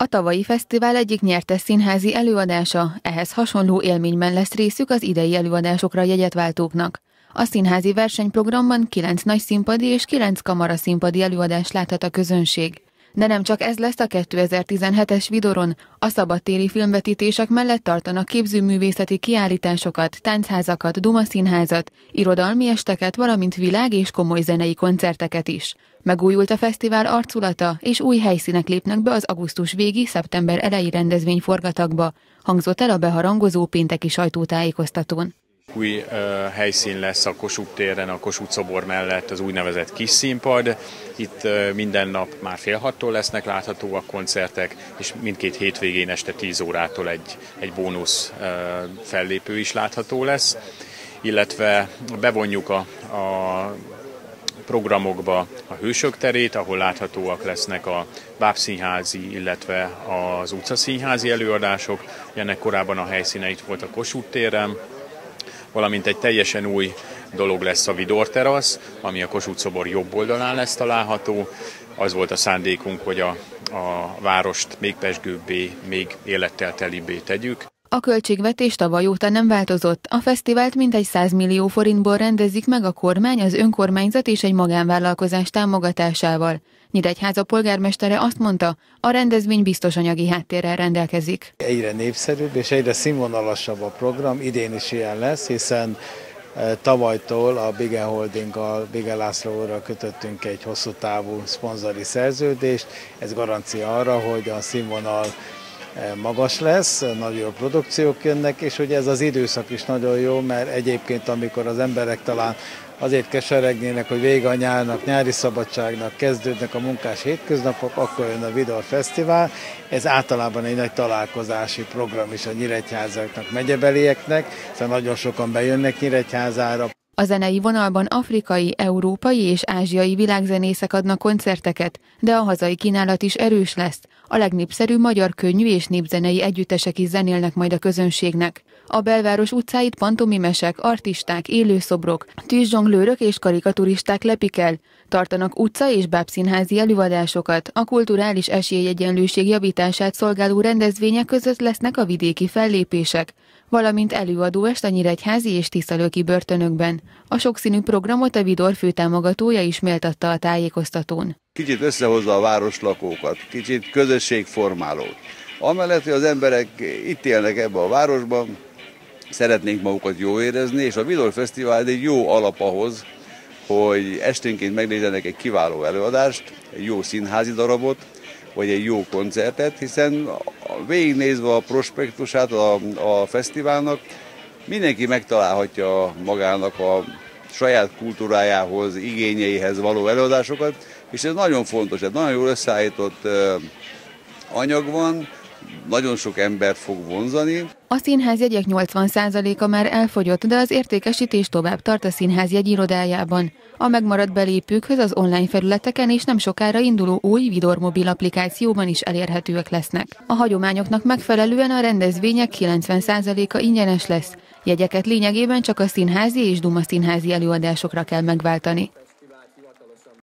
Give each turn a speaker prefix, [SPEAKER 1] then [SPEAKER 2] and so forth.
[SPEAKER 1] A tavalyi fesztivál egyik nyertes színházi előadása, ehhez hasonló élményben lesz részük az idei előadásokra jegyet váltóknak. A színházi versenyprogramban 9 nagy színpadi és 9 kamaraszínpadi előadást láthat a közönség. De nem csak ez lesz a 2017-es Vidoron, a szabadtéri filmvetítések mellett tartanak képzőművészeti kiállításokat, táncházakat, dumaszínházat, irodalmi esteket, valamint világ- és komoly zenei koncerteket is. Megújult a fesztivál arculata, és új helyszínek lépnek be az augusztus végi, szeptember eleji rendezvényforgatagba, hangzott el a beharangozó pénteki sajtótájékoztatón.
[SPEAKER 2] Új helyszín lesz a Kossuth téren, a Kossuth szobor mellett az úgynevezett kis színpad. Itt minden nap már fél 6-tól lesznek láthatóak koncertek, és mindkét hétvégén este 10 órától egy bónusz fellépő is látható lesz. Illetve bevonjuk a programokba a Hősök terét, ahol láthatóak lesznek a bábszínházi, illetve az utcaszínházi előadások. Ennek korábban a helyszíne itt volt a Kossuth téren, valamint egy teljesen új dolog lesz a Vidor terasz, ami a Kossuth szobor jobb oldalán lesz található. Az volt a szándékunk, hogy a várost még pezsgőbbé, még élettel telibbé tegyük.
[SPEAKER 1] A költségvetés tavaly óta nem változott. A fesztivált mintegy 100 millió forintból rendezik meg a kormány, az önkormányzat és egy magánvállalkozás támogatásával. Nyíregyháza polgármestere azt mondta, a rendezvény biztos anyagi háttérrel rendelkezik.
[SPEAKER 3] Egyre népszerűbb és egyre színvonalasabb a program, idén is ilyen lesz, hiszen tavalytól a Bige Holdinggal, Bige László úrral kötöttünk egy hosszú távú szponzori szerződést. Ez garancia arra, hogy a színvonal magas lesz, nagyon jó produkciók jönnek, és ugye ez az időszak is nagyon jó, mert egyébként amikor az emberek talán azért keseregnének, hogy vége a nyárnak, nyári szabadságnak, kezdődnek a munkás hétköznapok, akkor jön a Vidor Fesztivál. Ez általában egy nagy találkozási program is a nyíregyháziaknak, megyebelieknek, hiszen nagyon sokan bejönnek Nyíregyházára.
[SPEAKER 1] A zenei vonalban afrikai, európai és ázsiai világzenészek adnak koncerteket, de a hazai kínálat is erős lesz. A legnépszerűbb magyar könnyű és népzenei együttesek is zenélnek majd a közönségnek. A belváros utcáit pantomimesek, artisták, élőszobrok, tűzzsonglőrök és karikaturisták lepik el. Tartanak utca- és bábszínházi előadásokat, a kulturális esélyegyenlőség javítását szolgáló rendezvények között lesznek a vidéki fellépések, valamint előadóest a nyíregyházi és tiszalőki börtönökben. A sokszínű programot a Vidor főtámogatója is méltatta a tájékoztatón.
[SPEAKER 4] Kicsit összehozza a városlakókat, kicsit közösségformáló. Amellett, hogy az emberek itt élnek ebben a városban, szeretnénk magukat jól érezni, és a Vidor Fesztivál egy jó alap ahhoz, hogy esténként megnézzenek egy kiváló előadást, egy jó színházi darabot, vagy egy jó koncertet, hiszen végignézve a prospektusát a fesztiválnak, mindenki megtalálhatja magának a saját kultúrájához, igényeihez való előadásokat, és ez nagyon fontos, ez nagyon jól összeállított anyag van, nagyon sok embert fog vonzani.
[SPEAKER 1] A színházjegyek 80%-a már elfogyott, de az értékesítés tovább tart a színház jegyirodájában. A megmaradt belépőkhöz az online felületeken és nem sokára induló új Vidor mobil applikációban is elérhetőek lesznek. A hagyományoknak megfelelően a rendezvények 90%-a ingyenes lesz. Jegyeket lényegében csak a színházi és dumaszínházi előadásokra kell megváltani.